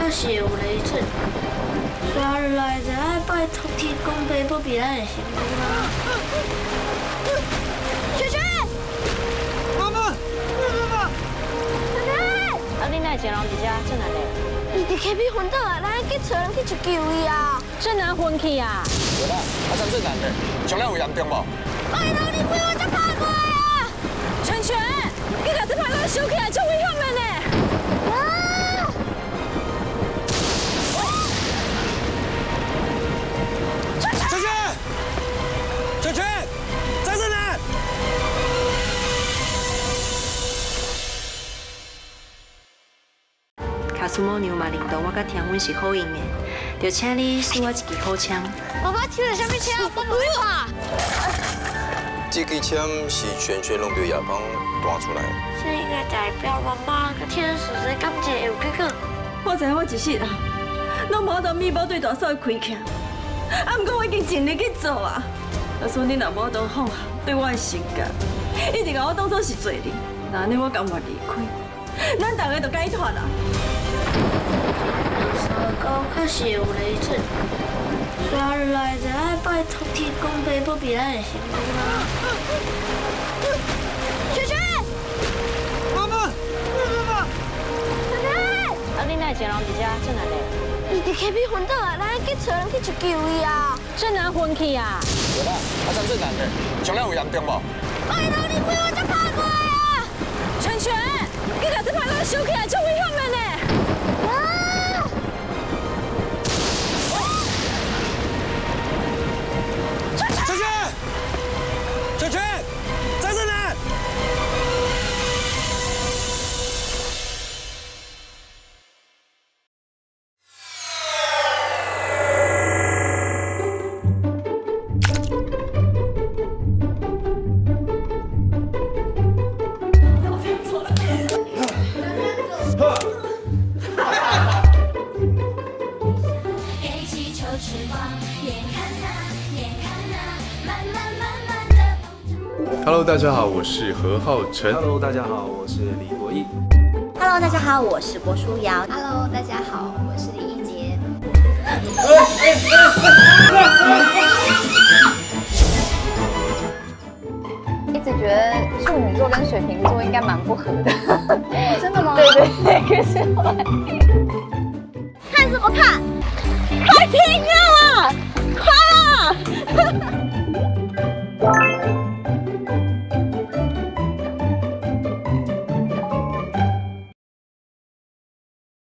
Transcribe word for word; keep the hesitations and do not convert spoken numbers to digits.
确实有雷阵，刷入来就爱拜托天公伯保庇咱的幸福啊！雪雪， 妈妈，妈妈， 雪雪，啊，你哪会一个人伫遮这难嘞？ 伊伫溪边昏倒啊，咱去找人去求救伊啊！ 这难昏去啊？ 有啦，啊，怎这难嘞？伤了有严重无？ 拜托你陪我才拍过来啊！ 全全，你把这牌给收起来，足危险的呢！ 啊！ 小雪，小雪，在这呢！ 卡苏莫牛嘛认同我甲天阮是好用的，就请你赐我一支好枪。 爸爸抽的什么枪？我不会打。 这支枪是全全拢对亚芳弹出来的。 这应该代表妈妈甲天使在感情有结果。 我知影我一世啊，拢无当咪宝对大嫂的亏欠，啊，毋过我已经尽力去做啊。就算你若无当放下对我的性格，一直甲我当作是罪人，那安尼我甘愿离开，咱大家就解脱啦。 三高确实有雷阵，刷入来就爱拜托天公伯保庇咱的幸福啊！雪雪， 妈妈，妈妈， 雪雪， 啊，你哪会一个人伫遮这难嘞？ 伊伫溪边昏倒啊，咱去找人去求救伊啊！ 这难昏去啊？ 有啦，啊，怎这难嘞？伤了有严重无？ 拜托你陪我才拍过来啊！ 全全，你把这牌给收起来，足危险的呢！ 啊！ 小雪，小雪，在这呢！ Hello， 大家好，我是何浩晨。 Hello， 大家好，我是李国毅。 Hello， 大家好，我是郭书瑶。 Hello， 大家好，我是李一杰。一直觉得处女座跟水瓶座应该蛮不合的。真的吗？对对对，可是后来看什么看？快停啊！